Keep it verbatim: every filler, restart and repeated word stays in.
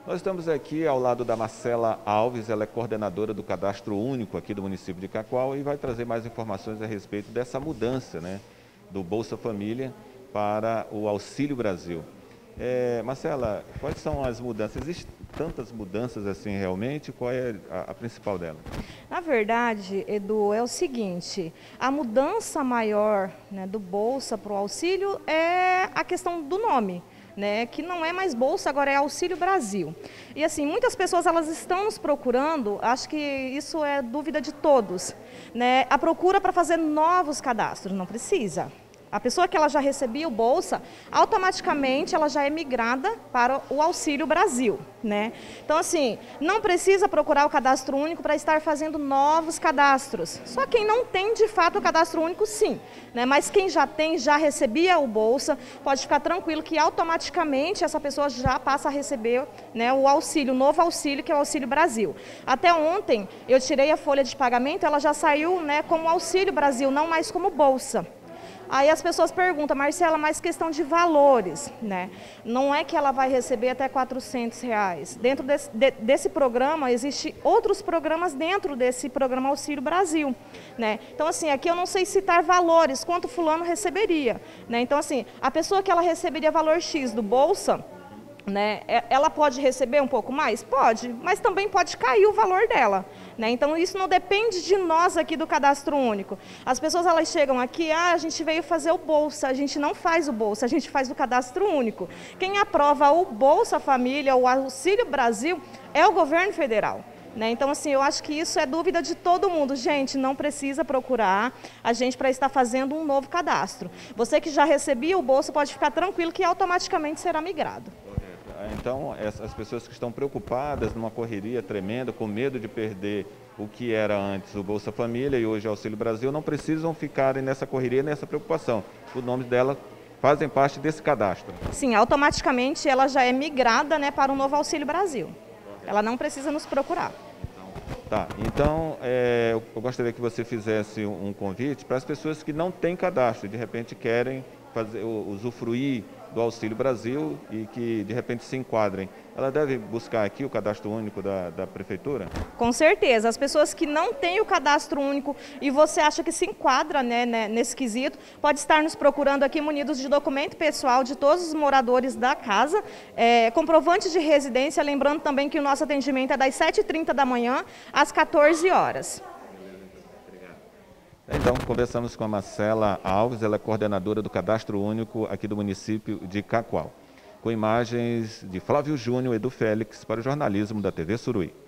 Nós estamos aqui ao lado da Marcela Alves, ela é coordenadora do Cadastro Único aqui do município de Cacoal e vai trazer mais informações a respeito dessa mudança, né, do Bolsa Família para o Auxílio Brasil. É, Marcela, quais são as mudanças? Existem tantas mudanças assim realmente? Qual é a, a principal dela? Na verdade, Edu, é o seguinte, a mudança maior, né, do Bolsa para o auxílio é a questão do nome. Né, que não é mais Bolsa, agora é Auxílio Brasil. E assim, muitas pessoas elas estão nos procurando, acho que isso é dúvida de todos, né, a procura para fazer novos cadastros, não precisa. A pessoa que ela já recebia o Bolsa, automaticamente ela já é migrada para o Auxílio Brasil, né? Então assim, não precisa procurar o Cadastro Único para estar fazendo novos cadastros. Só quem não tem de fato o Cadastro Único, sim, né? Mas quem já tem, já recebia o Bolsa, pode ficar tranquilo que automaticamente essa pessoa já passa a receber, né, o auxílio, o novo auxílio que é o Auxílio Brasil. Até ontem eu tirei a folha de pagamento, ela já saiu, né, como Auxílio Brasil, não mais como Bolsa. Aí as pessoas perguntam, Marcela, mas questão de valores, né? Não é que ela vai receber até quatrocentos reais. Dentro desse, de, desse programa, existem outros programas dentro desse programa Auxílio Brasil, né? Então, assim, aqui eu não sei citar valores, quanto fulano receberia, né? Então, assim, a pessoa que ela receberia valor X do Bolsa, né, ela pode receber um pouco mais? Pode, mas também pode cair o valor dela. Né? Então isso não depende de nós aqui do Cadastro Único. As pessoas elas chegam aqui, ah, a gente veio fazer o Bolsa, a gente não faz o Bolsa, a gente faz o Cadastro Único. Quem aprova o Bolsa Família, o Auxílio Brasil, é o governo federal. Né? Então, assim, eu acho que isso é dúvida de todo mundo. Gente, não precisa procurar a gente para estar fazendo um novo cadastro. Você que já recebia o Bolsa pode ficar tranquilo que automaticamente será migrado. Então, as pessoas que estão preocupadas numa correria tremenda, com medo de perder o que era antes o Bolsa Família e hoje o Auxílio Brasil, não precisam ficarem nessa correria, nessa preocupação. Os nomes dela fazem parte desse cadastro. Sim, automaticamente ela já é migrada, né, para o novo Auxílio Brasil. Ela não precisa nos procurar. Tá, então é, eu gostaria que você fizesse um convite para as pessoas que não têm cadastro, de repente querem fazer, usufruir do Auxílio Brasil e que de repente se enquadrem. Ela deve buscar aqui o Cadastro Único da, da Prefeitura? Com certeza. As pessoas que não têm o Cadastro Único e você acha que se enquadra, né, né, nesse quesito, pode estar nos procurando aqui munidos de documento pessoal de todos os moradores da casa, é, comprovante de residência, lembrando também que o nosso atendimento é das sete e trinta da manhã às quatorze horas. Então, conversamos com a Marcela Alves, ela é coordenadora do Cadastro Único aqui do município de Cacoal, com imagens de Flávio Júnior e Edu Félix para o jornalismo da T V Suruí.